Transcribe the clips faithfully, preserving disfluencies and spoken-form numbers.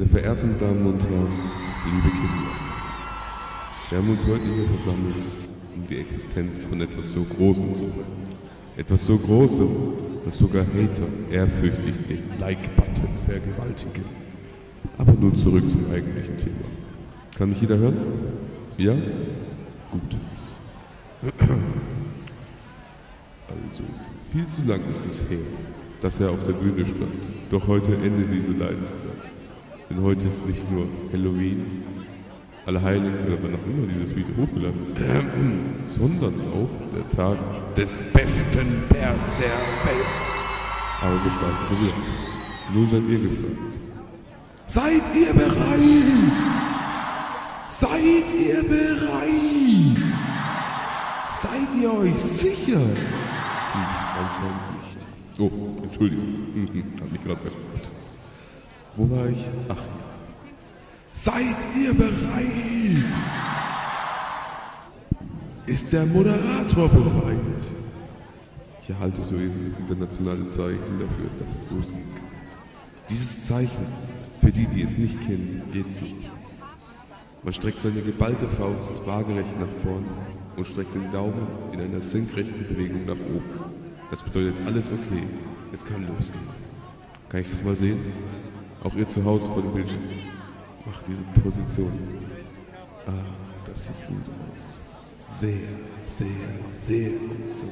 verehrten Damen und Herren, liebe Kinder, wir haben uns heute hier versammelt, um die Existenz von etwas so Großem zu feiern. Etwas so Großem, dass sogar Hater ehrfürchtig den Like-Button vergewaltigen. Aber nun zurück zum eigentlichen Thema. Kann mich jeder hören? Ja? Gut. Also, viel zu lang ist es her, dass er auf der Bühne stand. Doch heute endet diese Leidenszeit. Denn heute ist nicht nur Halloween, Allerheiligen oder wann auch immer dieses Video hochgeladen wird, sondern auch der Tag des besten Bärs der Welt. Aber wir schweifen schon wieder. Nun seid ihr gefragt. Seid ihr bereit? Seid ihr bereit? Seid ihr euch sicher? Hm, anscheinend nicht. Oh, Entschuldigung. Hm, hm, hab mich gerade verguckt. Wo war ich? Ach ja. Seid ihr bereit? Ist der Moderator bereit? Ich erhalte soeben das internationale Zeichen dafür, dass es losgeht. Dieses Zeichen, für die, die es nicht kennen, geht so. Man streckt seine geballte Faust waagerecht nach vorn und streckt den Daumen in einer senkrechten Bewegung nach oben. Das bedeutet alles okay, es kann losgehen. Kann ich das mal sehen? Auch ihr zu Hause vor dem Bildschirm. Macht diese Position. Ah, das sieht gut aus. Sehr, sehr, sehr gut sogar.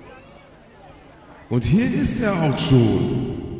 Und hier ist er auch schon.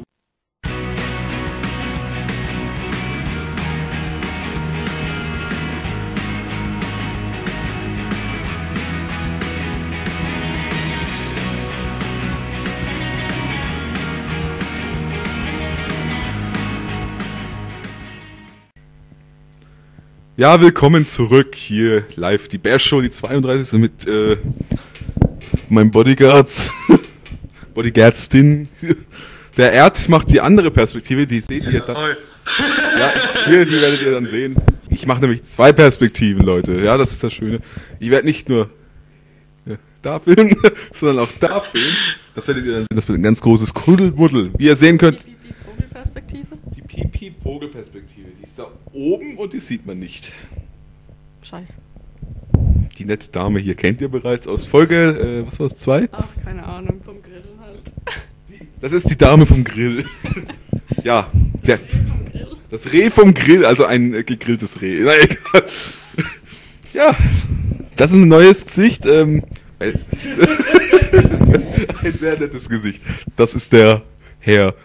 Ja, willkommen zurück hier live, die Bärshow, die zweiunddreißigste mit äh, meinem Bodyguard, Bodyguardstin. Der Erd macht die andere Perspektive, die seht ihr dann. Ja, hier, die werdet ihr dann sehen. Ich mache nämlich zwei Perspektiven, Leute. Ja, das ist das Schöne. Ich werde nicht nur ja, da filmen, sondern auch da filmen. Das werdet ihr dann sehen. Das wird ein ganz großes Kuddelmuddel. Wie ihr sehen könnt. Die Vogelperspektive? Die Piep-Piep-Vogelperspektive. Die ist da oben und die sieht man nicht. Scheiße. Die nette Dame hier kennt ihr bereits aus Folge, äh, was war es, zwei? Ach, keine Ahnung, vom Grill halt. Das ist die Dame vom Grill. Ja, der, das Reh vom Grill, also ein äh, gegrilltes Reh. Na egal. Ja, das ist ein neues Gesicht. Ähm, ein sehr nettes Gesicht. Das ist der Herr.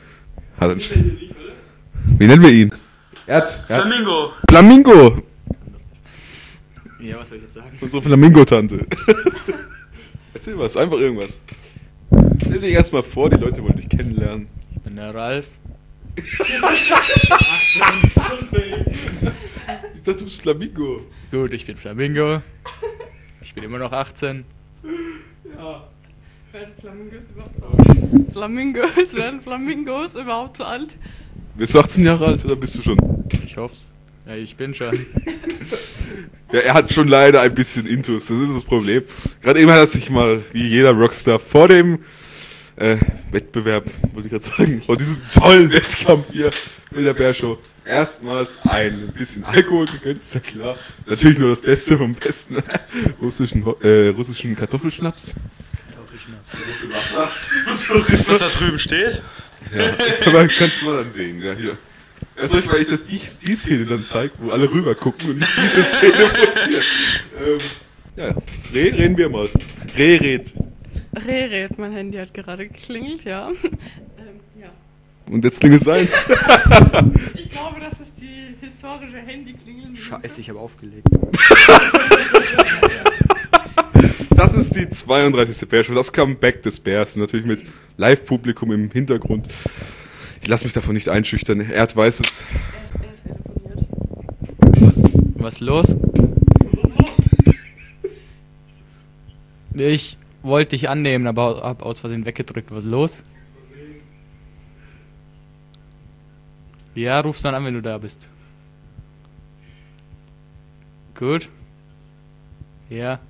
Wie nennen wir ihn? Erd, Erd. Flamingo. Flamingo. Ja, was soll ich jetzt sagen? Unsere Flamingo-Tante. Erzähl was, einfach irgendwas. Stell dich erstmal vor, die Leute wollen dich kennenlernen. Ich bin der Ralf. Ich dachte, du bist Flamingo. Gut, ich bin Flamingo. Ich bin immer noch achtzehn. Ja. Werden Flamingos überhaupt zu alt? Flamingos, werden Flamingos überhaupt zu alt? Bist du achtzehn Jahre alt oder bist du schon? Ich hoff's. Ja, ich bin schon. Ja, er hat schon leider ein bisschen Intus, das ist das Problem. Gerade eben hat er sich mal, wie jeder Rockstar, vor dem äh, Wettbewerb, wollte ich gerade sagen, vor diesem tollen Wettkampf hier in der Bärshow, erstmals ein bisschen Alkohol gegönnt, ist ja klar. Natürlich nur das Beste vom Besten. russischen, äh, russischen Kartoffelschnaps. Wasser. Was da drüben steht? Ja, aber kannst du mal dann sehen, ja, hier. Erst recht, weil ich das die, die Szene dann zeigt, wo alle rüber gucken und nicht diese Szene montiert. Ähm, ja, Reh, reden wir mal. Reh, red. Rered, mein Handy hat gerade geklingelt, ja. ähm, ja. Und jetzt klingelt eins. Ich glaube, das ist die historische Handyklingel. Scheiße, ich habe aufgelegt. Das ist die zweiunddreißigste Bärshow, das Comeback des Bärs, natürlich mit Live-Publikum im Hintergrund. Ich lasse mich davon nicht einschüchtern, Erd weiß es. Was, was los? Ich wollte dich annehmen, aber hab aus Versehen weggedrückt. Was ist los? Ja, rufst dann an, wenn du da bist. Gut. Ja.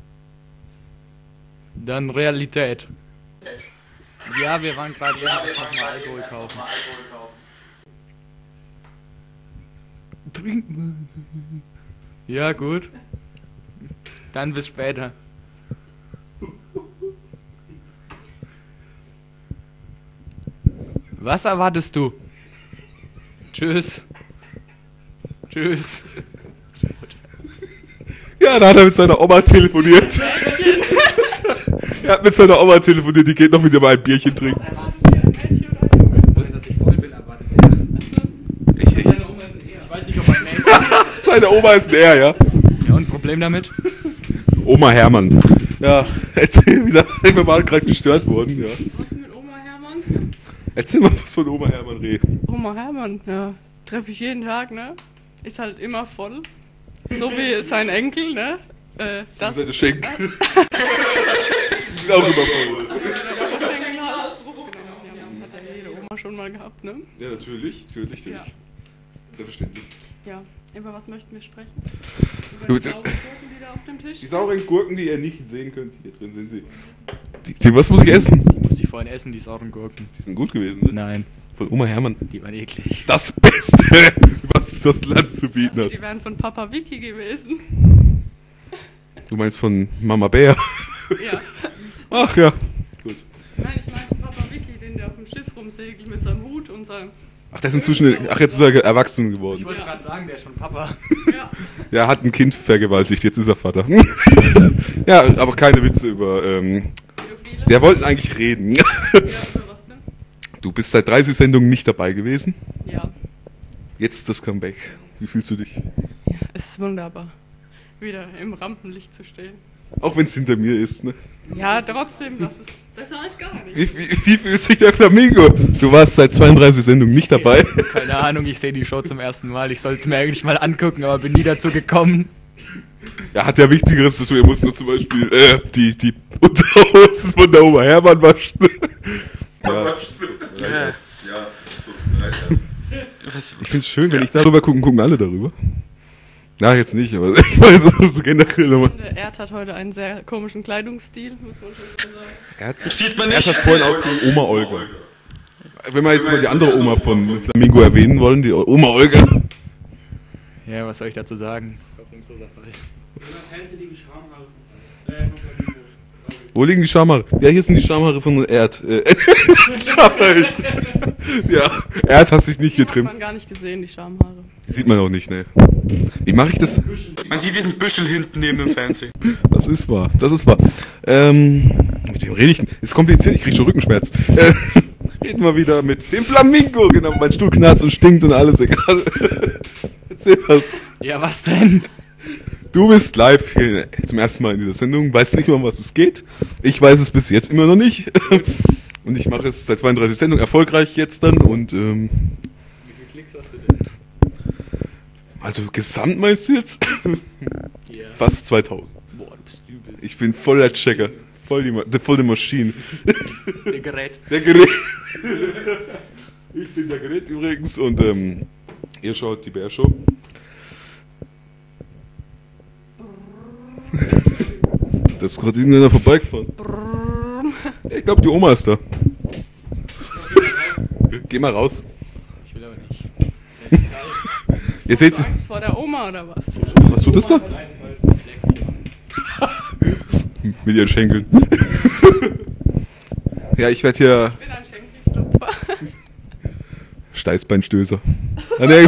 Dann Realität. Ja, wir waren gerade eben noch mal Alkohol kaufen. Trink mal. Ja, gut. Dann bis später. Was erwartest du? Tschüss. Tschüss. Ja, da hat er mit seiner Oma telefoniert. Er hat mit seiner Oma telefoniert, die geht noch mit ihm ein Bierchen trinken. Dass ich voll bin, erwartet er. Ich, ich, Seine Oma ist ein Er. Ich weiß nicht, ob ein Mädchen. seine Oma ist ein Er, ja. Ja, und Problem damit? Oma Hermann. Ja, erzähl wieder. Ich bin mal gerade gestört worden, ja. Was mit Oma Hermann? Erzähl mal was von Oma Hermann Reh. Oma Hermann, ja. Treffe ich jeden Tag, ne? Ist halt immer voll. So wie sein Enkel, ne? Äh, das. Seine Schenkel. Die sind auch immer voll. Genau, hat ja jede Oma schon mal gehabt, ne? Ja, natürlich, natürlich, natürlich. Ja. Selbstverständlich. Ja. Über was möchten wir sprechen? Du, Über die das- sauren Gurken, die da auf dem Tisch Die sind? sauren Gurken, die ihr nicht sehen könnt, hier drin sind sie. Die, die, was muss ich essen? Die musste ich vorhin essen, die sauren Gurken. Die sind gut gewesen, ne? Nein, Von Oma Hermann. die waren eklig. Das Beste, was das Land zu bieten hat. Die wären von Papa Vicky gewesen. Du meinst von Mama Bär? Ja. Ach ja, gut. Nein, ich meinte Papa Vicky, den der auf dem Schiff rumsegelt mit seinem Hut und seinem. Ach, der ist inzwischen, ach, jetzt ist er erwachsen geworden. Ich wollte gerade sagen, der ist schon Papa. Ja. Ja, er hat ein Kind vergewaltigt, jetzt ist er Vater. Ja, aber keine Witze über, ähm, Pädophile. der wollten eigentlich reden. Ja, über was denn? Du bist seit dreißig Sendungen nicht dabei gewesen. Ja. Jetzt das Comeback. Wie fühlst du dich? Ja, es ist wunderbar, wieder im Rampenlicht zu stehen. Auch wenn es hinter mir ist, ne? Ja, trotzdem, das ist besser als gar nicht. Wie, wie, wie fühlt sich der Flamingo? Du warst seit zweiunddreißig Sendungen nicht dabei. Keine Ahnung, ich sehe die Show zum ersten Mal. Ich soll es mir eigentlich mal angucken, aber bin nie dazu gekommen. Er hat ja Wichtigeres zu tun. Er muss nur zum Beispiel äh, die, die Unterhosen von der Oma Hermann waschen. Ja, Ja, das ist so. Was, ich find's schön, wenn ich darüber gucke, gucken alle darüber. Na, jetzt nicht, aber ich weiß so generell nochmal. Der Erd hat heute einen sehr komischen Kleidungsstil, muss man schon sagen. Er hat, sieht man er nicht. hat vorhin ausgesehen, Oma Olga. Wenn wir jetzt mal die andere Oma von Flamingo erwähnen wollen, die Oma Olga. Ja, was soll ich dazu sagen? Hoffnungsloser Fall. Wo liegen die Schamhaare? Ja, hier sind die Schamhaare von Erd. Äh, ja, Erd hast dich nicht Die hat getrimmt. man gar nicht gesehen, die Schamhaare. Die sieht man auch nicht, ne. Wie mache ich das? Man sieht diesen Büschel hinten neben dem Fernsehen. Das ist wahr, das ist wahr. Ähm, mit wem rede ich denn? Ist kompliziert, ich krieg schon Rückenschmerz. Äh, reden wir wieder mit dem Flamingo. Genau, mein Stuhl knarzt und stinkt und alles, egal. Erzähl was. Ja, was denn? Du bist live hier zum ersten Mal in dieser Sendung, weißt nicht mal, um was es geht. Ich weiß es bis jetzt immer noch nicht. Und ich mache es seit zweiunddreißig Sendungen erfolgreich jetzt dann und ähm, Wie viele Klicks hast du denn? also gesamt meinst du jetzt? Ja. Fast zweitausend. Boah, du bist übel. Ich bin voll der Checker. Voll die, Ma voll die Maschine. Der Gerät. Der Gerät. Ich bin der Gerät übrigens und ähm, ihr schaut die Bär-Show. Da ist gerade irgendeiner vorbeigefahren. Ich glaube, die Oma ist da. Geh mal raus. Ich will aber nicht. Ihr seht, Hast du Angst vor der Oma oder was? was tut das da? Mit ihren Schenkeln. Ja, ich werde hier Ich bin ein Schenkelklopfer. Steißbeinstößer. Ah, nee.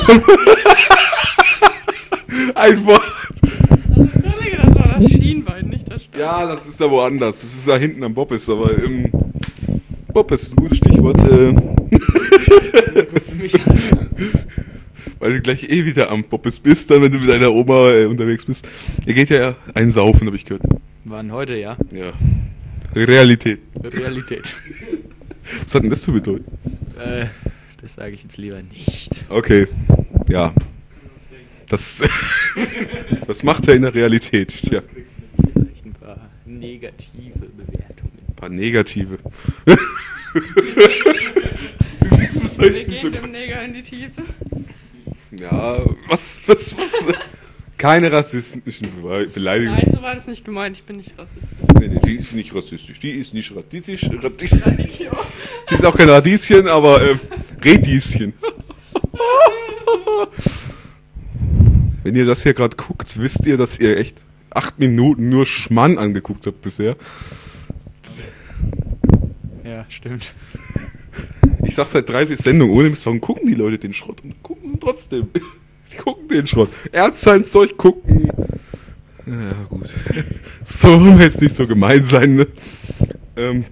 Ein Wort. Also, Entschuldige, das war das Schienbein, nicht das Stein. Ja, das ist ja woanders. Das ist ja hinten am Bobbes, aber ähm, Bobbes ist ein gutes Stichwort. Äh, Guckst du mich an? weil du gleich eh wieder am Bobbes bist, dann wenn du mit deiner Oma äh, unterwegs bist. Ihr geht ja einen saufen, habe ich gehört. Waren heute, ja. Ja. Realität. Realität. Was hat denn das zu bedeuten? Äh, das sage ich jetzt lieber nicht. Okay. Ja. Das, das macht er in der Realität. Tja. Vielleicht ein paar negative Bewertungen. Ein paar negative. Wir gehen dem Neger in die Tiefe. Ja, was, was, was? Keine rassistischen Be- Beleidigungen. Nein, so war das nicht gemeint. Ich bin nicht rassistisch. Nee, nee, die ist nicht rassistisch. Die ist nicht rassistisch. Radisch. Sie ist auch kein Radieschen, aber ähm, Redieschen. wenn ihr das hier gerade guckt, wisst ihr, dass ihr echt acht Minuten nur Schmann angeguckt habt bisher. Ja, stimmt. Ich sag seit dreißig Sendungen ohne Mist, warum gucken die Leute den Schrott? Und gucken sie trotzdem. Die gucken den Schrott. Er hat sein Zeug gucken. Ja, gut. So wollen wir jetzt nicht so gemein sein, ne? Ähm.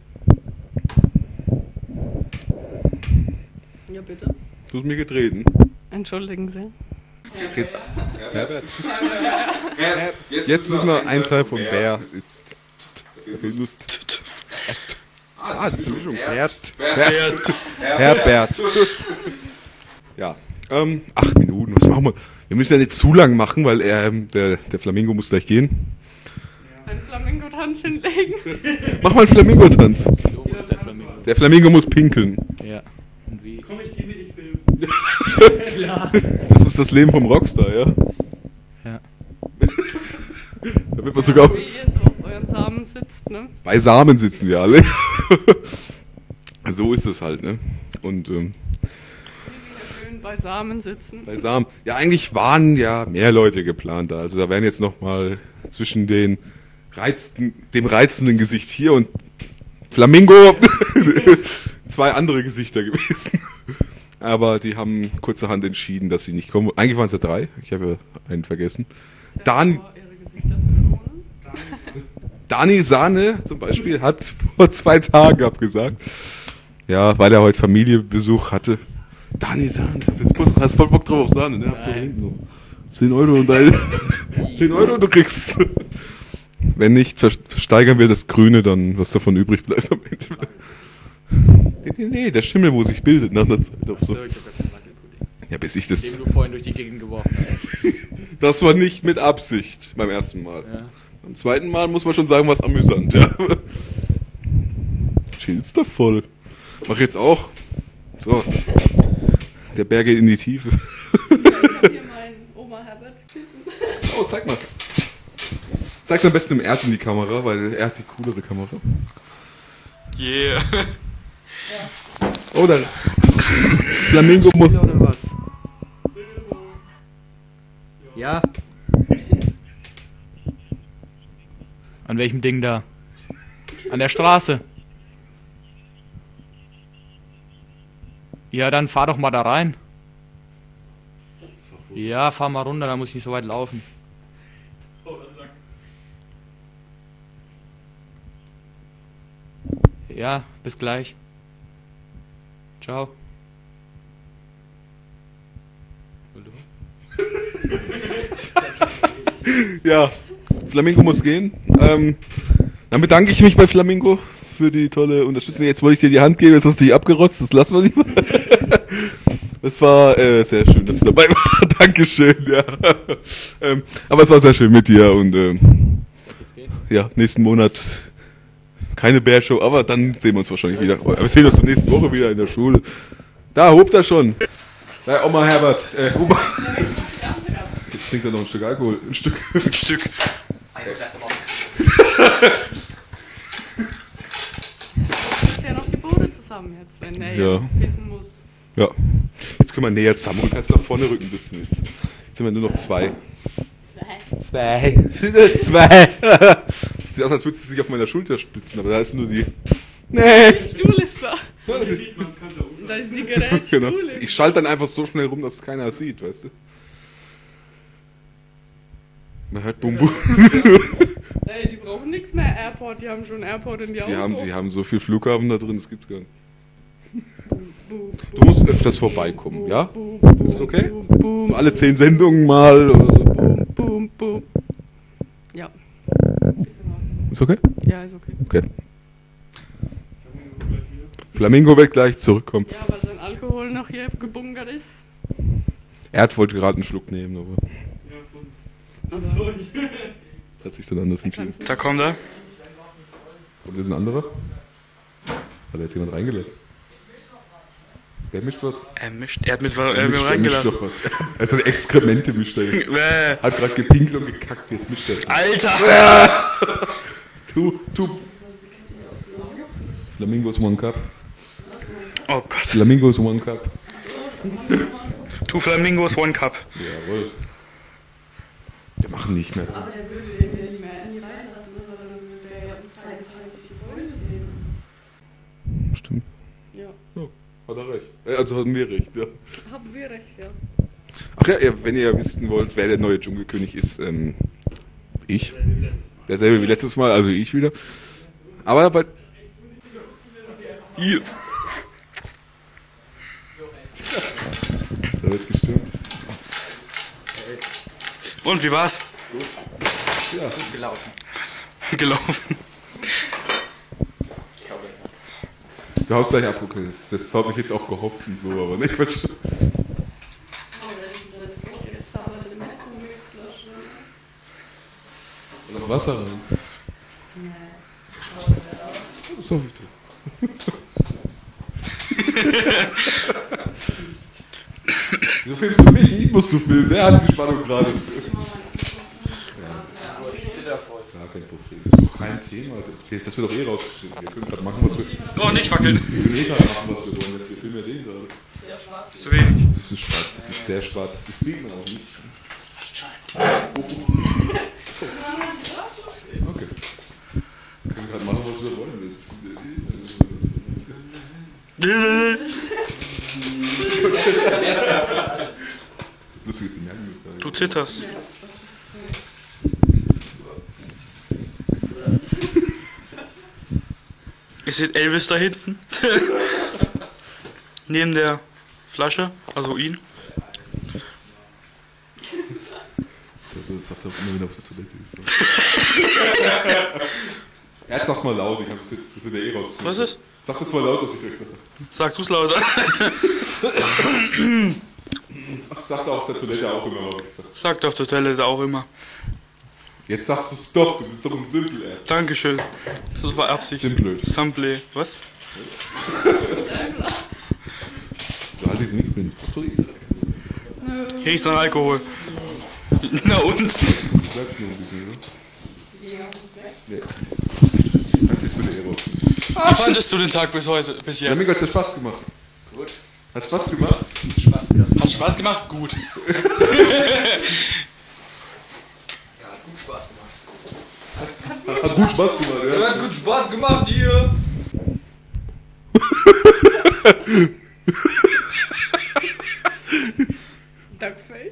Ja, bitte. Du hast mir getreten. Entschuldigen Sie. Herbert. Jetzt müssen wir ein Teil von Bär ist. Lust. Ah, das ist eine Mischung. Bert. Bert. Herbert. Ja. Ähm, acht Minuten, was machen wir? Wir müssen ja nicht zu lang machen, weil er, ähm, der, der Flamingo muss gleich gehen. Einen Flamingo-Tanz hinlegen. Mach mal einen Flamingo-Tanz. So muss der Flamingo. Der Flamingo muss pinkeln. Ja. Und wie? Komm, ich geh mit, ich film. Klar. Das ist das Leben vom Rockstar, ja? Ja. Da wird man sogar... Wie ihr so auf euren Samen sitzt, ne? Beisammen sitzen wir alle. So ist es halt, ne? Und, ähm... Schön beisammen sitzen. Beisammen. Ja, eigentlich waren ja mehr Leute geplant da. Also da wären jetzt nochmal zwischen den reizten, dem reizenden Gesicht hier und Flamingo zwei andere Gesichter gewesen. Aber die haben kurzerhand entschieden, dass sie nicht kommen. Eigentlich waren es ja drei. Ich habe ja einen vergessen. Dan Vor, ihre Gesichter zu schonen. Dani Sahne zum Beispiel hat vor zwei Tagen abgesagt. Ja, weil er heute Familienbesuch hatte. Dani Sahne, hast jetzt Bock, hast voll Bock drauf auf Sahne, ne? Nein. zehn Euro und dein, zehn Euro und du kriegst. Wenn nicht, versteigern wir das Grüne, dann was davon übrig bleibt am Ende. Nee, nee, nee, der Schimmel, wo sich bildet nach der Zeit. So. So, ich hab jetzt einen Wackelpudding. Ja, bis ich das... Den du vorhin durch die Gegend geworfen hast. Das war nicht mit Absicht beim ersten Mal. Ja. Beim zweiten Mal muss man schon sagen, was amüsant, ja. Chillst da voll. Mach jetzt auch. So. Der Bär geht in die Tiefe. Ich hab hier mein Oma Herbert Kissen. Oh, zeig mal. Zeig's am besten im Erd in die Kamera, weil er hat die coolere Kamera. Yeah. Oh, dann. Flamingo muss. Oder was? Ja. An welchem Ding da? An der Straße. Ja, dann fahr doch mal da rein. Ja, fahr mal runter, da muss ich nicht so weit laufen. Ja, bis gleich. Ciao. Ja, Flamingo muss gehen. Ähm, dann bedanke ich mich bei Flamingo für die tolle Unterstützung. Jetzt wollte ich dir die Hand geben, jetzt hast du dich abgerotzt, das lassen wir lieber. Es war äh, sehr schön, dass du dabei warst. Dankeschön, ja. Ähm, aber es war sehr schön mit dir und ähm, ja, nächsten Monat keine Bärshow, aber dann sehen wir uns wahrscheinlich wieder. Aber wir sehen uns nächste Woche wieder in der Schule. Da hobt er schon. Da, Oma Herbert. Äh, Oma. Jetzt trinkt er noch ein Stück Alkohol. Ein Stück. Ein Stück. Ist ja noch die Bude zusammen jetzt, wenn er Ja. hier pissen muss. Ja. Jetzt können wir näher zusammen und kannst nach vorne rücken ein bisschen jetzt. Jetzt sind wir nur noch zwei. Zwei. Zwei. Sieht aus, als würde sie sich auf meiner Schulter stützen, aber da ist nur die. Nee. Der Stuhl ist da. Da ist die Genau. Gerätstuhl. Ich schalte dann einfach so schnell rum, dass es keiner sieht, weißt du? Man hört Bum Bum. Ey, die brauchen nichts mehr Airport, die haben schon Airport in die Die Auto. haben, die haben so viel Flughafen da drin, das gibt's gar nicht. Boom, Du musst öfters vorbeikommen, ja? boom, Ist das okay? boom, boom, So alle zehn Sendungen mal oder so. boom, boom, boom. Ja. Ist in Ordnung. Ist okay? Ja, ist okay. Okay. Flamingo wird gleich zurückkommen. Ja, weil sein Alkohol noch hier gebunkert ist. Erd wollte gerade einen Schluck nehmen, aber Aber hat sich dann anders entschieden. Da kommt er. Und das ist ein anderer? Hat da jetzt jemand reingelassen? Wer mischt was? Er mischt, er hat mit, Er äh, mit mischt- er reingelassen. mischt doch was. Er hat seine Exkremente mischt er jetzt. Bäh. Hat gerade gepinkelt und gekackt, jetzt mischt er. Alter! Tu, tu. Flamingos One Cup. Oh Gott. Flamingos One Cup. Two Flamingos, one cup. Jawohl. Wir machen nicht mehr. Aber der würde den ja nicht mehr nie reinlassen, weil dann würde der ja seine feindliche Freunde sehen. Stimmt. Ja, Ja, hat er recht. Äh, Also hatten wir recht, ja. haben wir recht, ja. Ach ja, ja, wenn ihr wissen wollt, wer der neue Dschungelkönig ist, ähm, ich. Derselbe wie letztes Mal, also ich wieder. Aber bei... Ihr. Da wird gestimmt. Und wie war's? Ja, Gelaufen. Gelaufen. du haust gleich ab, okay. Das, das habe ich jetzt auch gehofft und so, aber nicht Quatsch. Und noch Wasser rein. Das ist doch wichtig. Wieso filmst du mich? Ich musst du filmen. Der hat die Spannung gerade. Ja, kein Problem. Das ist doch kein Thema. Das wird doch eh rausgeschnitten. Wir können gerade machen, was wir... Oh, nicht wackeln. Wir können eh gerade machen, was wir wollen. Wir filmen ja den gerade. Ist zu wenig. Das ist schwarz. Das ist sehr schwarz. Das sieht man auch nicht. Okay. Wir können gerade machen, was wir wollen. Das ist, das Lustige ist, die merken das gar Du zitterst. Ist jetzt Elvis da hinten? Neben der Flasche, also ihn. Das sagt er auch immer, wenn er auf der Toilette ist. Er sagt mal laut, ich hab das, jetzt, das wird ja eh raus. Was ist? Sag das mal laut, was ich gesagt habe. Sag du's lauter. Sagt er auf der Toilette auch immer, was ich gesagt. Sagt auf der Toilette auch immer. Jetzt sagst du es doch, du bist doch ein Simpel, ey. Dankeschön. Das war Absicht. Simple. Simple. Was? Du halt diesen Mikro ins Batterie. Hier riecht's nach Alkohol. Na und? Du bleibst nur ein bisschen, ne? Ja. Kannst du jetzt bitte eh raus. Wie fandest du den Tag bis heute, bis Ja, jetzt? mir hat's ja Spaß gemacht. Gut. Hat Spaß gemacht? Spaß gehabt. Hat Spaß gemacht? Gut. Ja, hat gut Spaß gemacht. Hat gut Spaß gemacht, ja. Hat gut Spaß gemacht hier. Duckface?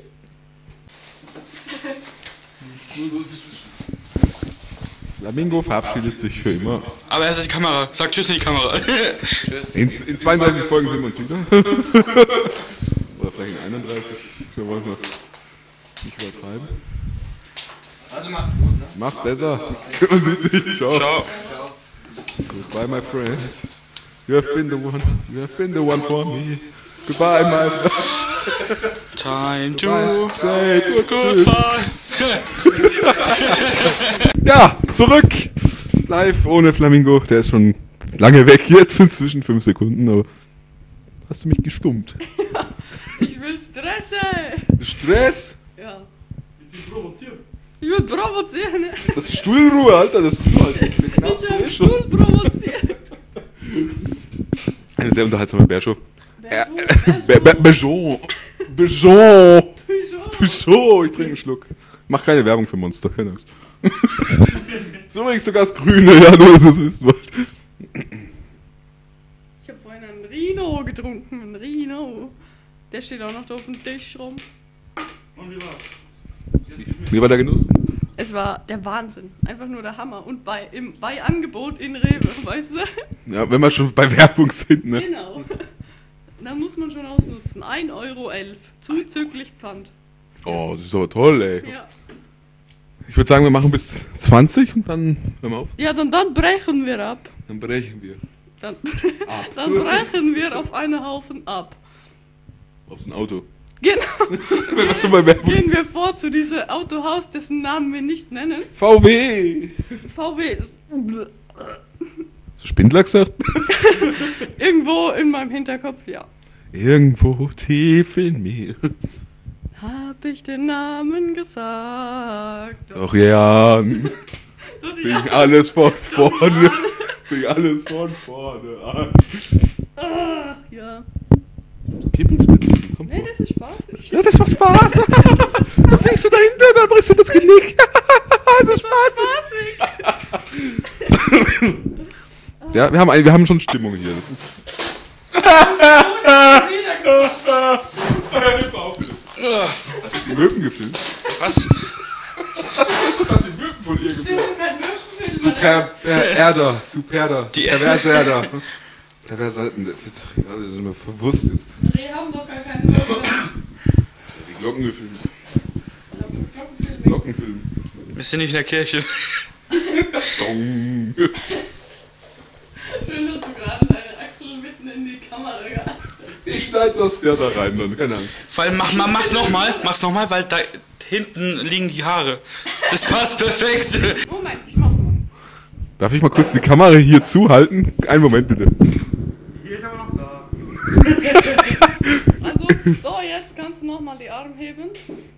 Flamingo verabschiedet sich für immer. Aber erst die Kamera. Sag Tschüss in die Kamera. In, in zweiunddreißig Folgen sehen wir uns wieder. Oder vielleicht in einunddreißig. Wir wollen mal nicht übertreiben. Also macht's gut, ne? Mach's besser. Man sieht sich. Ciao. Ciao. Goodbye, my friend. You have been the one. You have been the one for me. Goodbye, my friend. Time to Say goodbye. Ja, zurück. Live ohne Flamingo. Der ist schon lange weg jetzt. Inzwischen fünf Sekunden. Aber hast du mich gestummt? Ich will stressen! Stress? Ja. Ich will provozieren. Ich will provozieren! Das ist Stuhlruhe, Alter. Das ist Alter. Ich hab Stuhl provoziert! Eine sehr unterhaltsame Bärshow. Wer du? Be- Be- Bejon. Bejon. Bejon. Ich trinke einen Schluck. Mach keine Werbung für Monster, keine Angst. So übrigens sogar das Grüne, ja, nur dass ihr es wissen wollt. Ich hab vorhin einen Rino getrunken, einen Rino. Der steht auch noch da auf dem Tisch rum. Und wie war's? Wie war der Genuss? Es war der Wahnsinn. Einfach nur der Hammer. Und bei, im, bei Angebot in Rewe, weißt du? Ja, wenn wir schon bei Werbung sind, ne? Genau. Da muss man schon ausnutzen. ein Euro elf. Zuzüglich Pfand. Oh, das ist aber toll, ey. Ja. Ich würde sagen, wir machen bis zwanzig und dann hören wir auf. Ja, dann, dann brechen wir ab. Dann brechen wir. Dann, Ab. dann brechen wir auf einen Haufen ab. Auf ein Auto. Genau. Wenn wir schon bei Werbung Gehen sind. wir vor zu diesem Autohaus, dessen Namen wir nicht nennen. V W. V W ist Hast du Spindler gesagt? irgendwo in meinem Hinterkopf, ja. Irgendwo tief in mir. Hab ich den Namen gesagt? Doch, Jan. Doch, Fing ja. alles von Doch, vorne. ja. Fing alles von vorne an. Ach, ja. Du Kippelst mit. Komm Nee, vor. das ist spaßig. Ja, das macht Spaß. Da fliegst du dahinter, dann brichst du das Genick. Das ist spaßig. Ja, wir haben, ein, wir haben schon Stimmung hier. Das ist... Hast du die Möwen gefilmt? Was? Hast du gerade die Möwen von ihr gefilmt? Du per, per Erder, du Perder, Die- perverse Erder. Perverse Erder, das ist mir verwusst jetzt. Wir haben doch gar keine Möwen. Die Glocken gefilmt. Glockenfilm. Glockenfilm. Wir sind nicht in der Kirche. Dong. Schön, dass du gerade deine Achsel mitten in die Kamera gehalten hast. Ich schneide das ja da rein, dann. Keine Ahnung. Vor allem, mach, mach, mach's nochmal, mach's nochmal, weil da hinten liegen die Haare. Das passt perfekt. Moment, ich mach mal. Darf ich mal kurz die Kamera hier zuhalten? Einen Moment bitte. Hier ist aber noch da. Also, so, jetzt kannst du nochmal die Arme heben.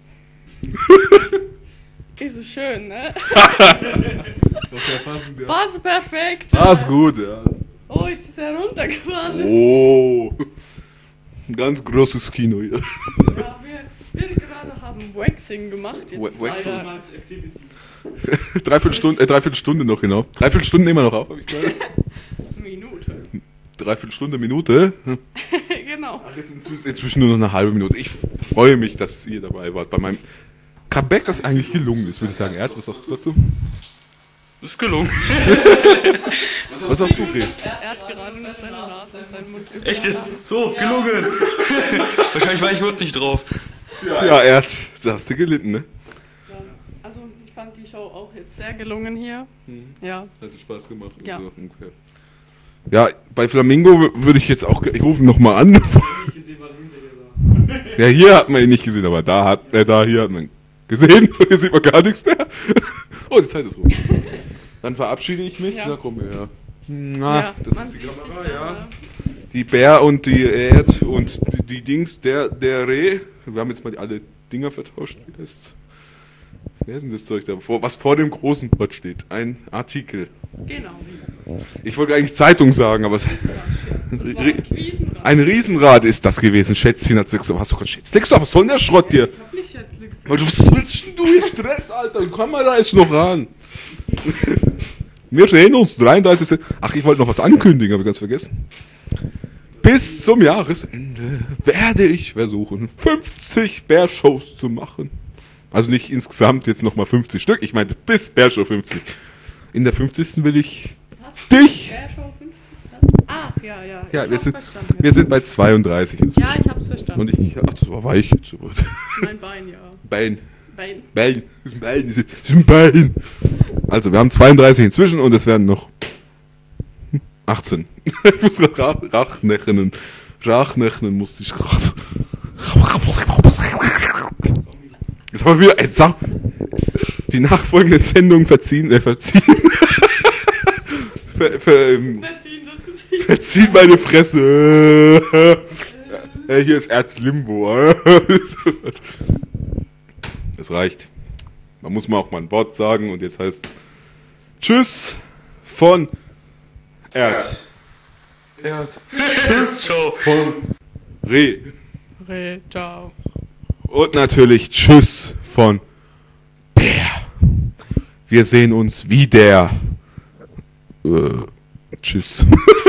Ist es schön, ne? Das ist ja passend, ja. Passt perfekt. Ah, ist gut, ja. Oh, jetzt ist er runtergefallen. Oh. Ein ganz großes Kino hier. Ja, wir, wir gerade haben Waxing gemacht. Jetzt Wa- Waxing? leider. Dreiviertel Stunde, äh, Dreiviertel Stunde noch, genau. Dreiviertel Stunde nehmen wir noch auf, hab ich gehört. Minute. Dreiviertel Stunde, Minute. Genau. Ach, jetzt inzwischen, inzwischen nur noch eine halbe Minute. Ich freue mich, dass ihr dabei wart bei meinem Comeback, das eigentlich gelungen ist, würde ich sagen. Erd, was sagst du dazu? Ist gelungen. Was hast du, Chris? Er, er hat gerade nur seine Nase und seinen Mund. Echt jetzt? So, gelungen. Wahrscheinlich war ich überhaupt nicht drauf. Ja, Erd, da hast du gelitten, ne? Ja, also, ich fand die Show auch jetzt sehr gelungen hier. Ja. Hat Spaß gemacht. Ja. So ungefähr. Ja, bei Flamingo würde ich jetzt auch, ich rufe ihn nochmal an. Ja, hier hat man ihn nicht gesehen, aber da hat, äh, da, hier hat man ihn gesehen. Hier sieht man gar nichts mehr. Oh, die Zeit ist rum. Dann verabschiede ich mich. Ja. Na komm her. Na, ja, das man ist die sieht Kamera, sich ja. dann, Die Bär und die Erd und die, die Dings, der, der Reh. Wir haben jetzt mal alle Dinger vertauscht. Wie heißt's? Wer ist denn das Zeug da? Vor, was vor dem großen Wort steht? Ein Artikel. Genau. Ich wollte eigentlich Zeitung sagen, aber es, Das war ein Quiesenrad. ein Riesenrad ist das gewesen. Schätzchen hat sechs. Hast du gerade Schätzchen? Was soll denn der Schrott dir? Ich hab nicht jetzt nichts. Weil du, was willst denn du hier Stress, Alter? Die Kamera ist noch ran. Wir sehen uns. dreiunddreißig. Ach, ich wollte noch was ankündigen, habe ich ganz vergessen. Bis zum Jahresende werde ich versuchen, fünfzig Bär-Shows zu machen. Also nicht insgesamt jetzt nochmal fünfzig Stück. Ich meinte bis Bär-Show fünfzig. In der fünfzigsten will ich dich. Bärshow fünfzig? Ach, ja, ja. Ja, ich wir hab's sind, verstanden. wir sind bei zweiunddreißig inzwischen. Ja, ich hab's verstanden. Und ich, ach, das war weich jetzt. Mein Bein, ja. Bein. Bein. Bein. Das ist ein Bein. Das ist ein Bein. Also, wir haben zweiunddreißig inzwischen und es werden noch achtzehn. Ich muss gerade rachnechnen. Rachnechnen musste ich gerade. Jetzt haben wir wieder, ey, sag, die nachfolgende Sendung verziehen, äh, verziehen. ver, ver, ähm, Verziehen das Gesicht. verziehen meine Fresse. Äh, hier ist Erzlimbo. Das reicht. Man muss mal auch mal ein Wort sagen und jetzt heißt es Tschüss von Erd. Erd. Tschüss. Ciao. Von Reh. Re, ciao. Und natürlich Tschüss von Bär. Wir sehen uns wieder. Äh, tschüss.